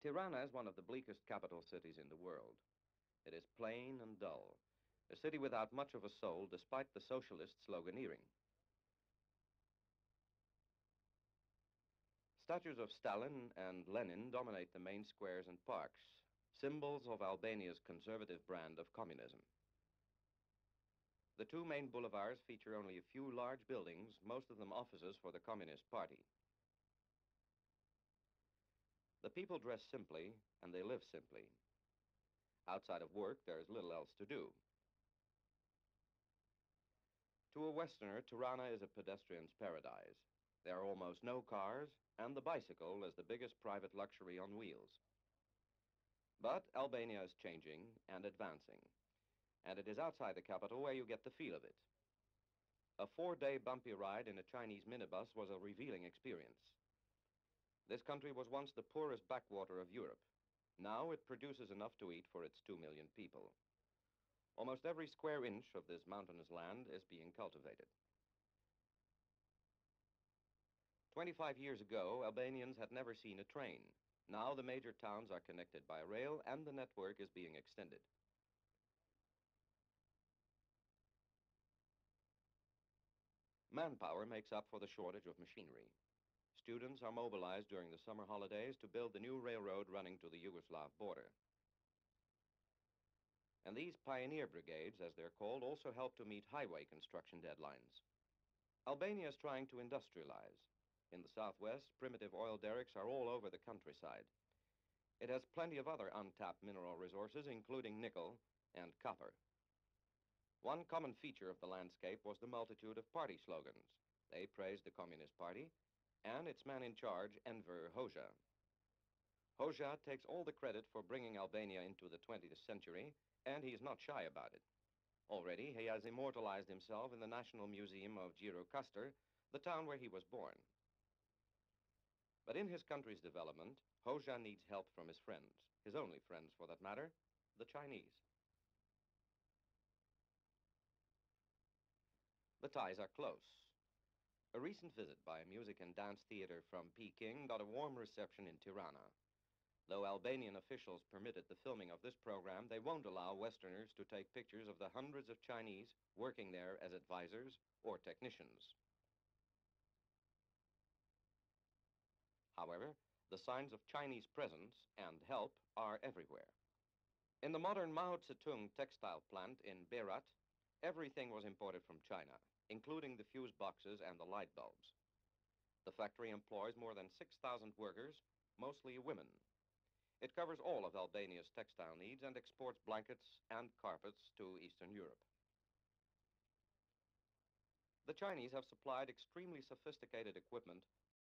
Tirana is one of the bleakest capital cities in the world. It is plain and dull, a city without much of a soul despite the socialist sloganeering. Statues of Stalin and Lenin dominate the main squares and parks, symbols of Albania's conservative brand of communism. The two main boulevards feature only a few large buildings, most of them offices for the Communist Party. The people dress simply and they live simply. Outside of work, there is little else to do. To a Westerner, Tirana is a pedestrian's paradise. There are almost no cars, and the bicycle is the biggest private luxury on wheels. But Albania is changing and advancing, and it is outside the capital where you get the feel of it. A 4-day bumpy ride in a Chinese minibus was a revealing experience. This country was once the poorest backwater of Europe. Now it produces enough to eat for its 2 million people. Almost every square inch of this mountainous land is being cultivated. 25 years ago, Albanians had never seen a train. Now the major towns are connected by rail and the network is being extended. Manpower makes up for the shortage of machinery. Students are mobilized during the summer holidays to build the new railroad running to the Yugoslav border. And these pioneer brigades, as they're called, also help to meet highway construction deadlines. Albania is trying to industrialize. In the southwest, primitive oil derricks are all over the countryside. It has plenty of other untapped mineral resources, including nickel and copper. One common feature of the landscape was the multitude of party slogans. They praised the Communist Party and its man in charge, Enver Hoxha. Hoxha takes all the credit for bringing Albania into the 20th century, and he's not shy about it. Already, he has immortalized himself in the National Museum of Gjirokastër, the town where he was born. But in his country's development, Hoxha needs help from his friends, his only friends for that matter, the Chinese. The ties are close. A recent visit by a music and dance theater from Peking got a warm reception in Tirana. Though Albanian officials permitted the filming of this program, they won't allow Westerners to take pictures of the hundreds of Chinese working there as advisors or technicians. However, the signs of Chinese presence and help are everywhere. In the modern Mao Zedong textile plant in Berat, everything was imported from China, including the fuse boxes and the light bulbs. The factory employs more than 6,000 workers, mostly women. It covers all of Albania's textile needs and exports blankets and carpets to Eastern Europe. The Chinese have supplied extremely sophisticated equipment